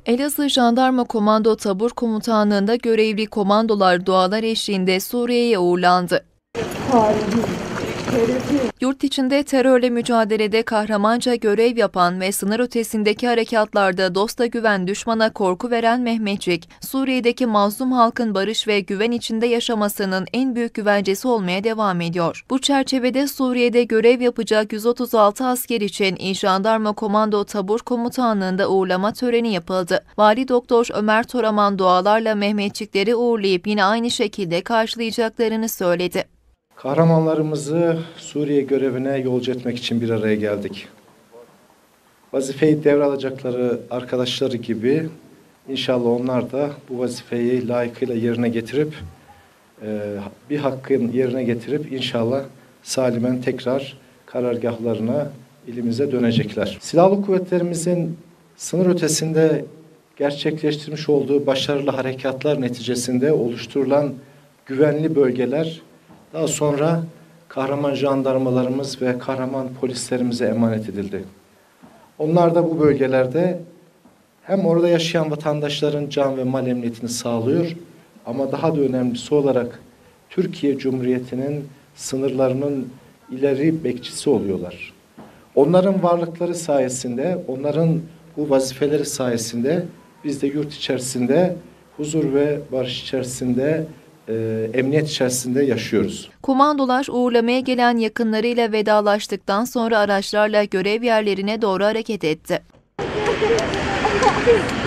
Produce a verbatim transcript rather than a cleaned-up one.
Elazığ Jandarma Komando Tabur Komutanlığı'nda görevli komandolar dualar eşliğinde Suriye'ye uğurlandı. Yurt içinde terörle mücadelede kahramanca görev yapan ve sınır ötesindeki harekatlarda dosta güven, düşmana korku veren Mehmetçik, Suriye'deki mazlum halkın barış ve güven içinde yaşamasının en büyük güvencesi olmaya devam ediyor. Bu çerçevede Suriye'de görev yapacak yüz otuz altı asker için İl Jandarma Komando Tabur Komutanlığı'nda uğurlama töreni yapıldı. Vali Doktor Ömer Toraman dualarla Mehmetçikleri uğurlayıp yine aynı şekilde karşılayacaklarını söyledi. Kahramanlarımızı Suriye görevine yolcu etmek için bir araya geldik. Vazifeyi devralacakları arkadaşları gibi inşallah onlar da bu vazifeyi layıkıyla yerine getirip bir hakkın yerine getirip inşallah salimen tekrar karargahlarına, ilimize dönecekler. Silahlı kuvvetlerimizin sınır ötesinde gerçekleştirmiş olduğu başarılı harekatlar neticesinde oluşturulan güvenli bölgeler daha sonra kahraman jandarmalarımız ve kahraman polislerimize emanet edildi. Onlar da bu bölgelerde hem orada yaşayan vatandaşların can ve mal emniyetini sağlıyor ama daha da önemlisi olarak Türkiye Cumhuriyeti'nin sınırlarının ileri bekçisi oluyorlar. Onların varlıkları sayesinde, onların bu vazifeleri sayesinde biz de yurt içerisinde huzur ve barış içerisinde, e, emniyet içerisinde yaşıyoruz. Komandolar uğurlamaya gelen yakınlarıyla vedalaştıktan sonra araçlarla görev yerlerine doğru hareket etti.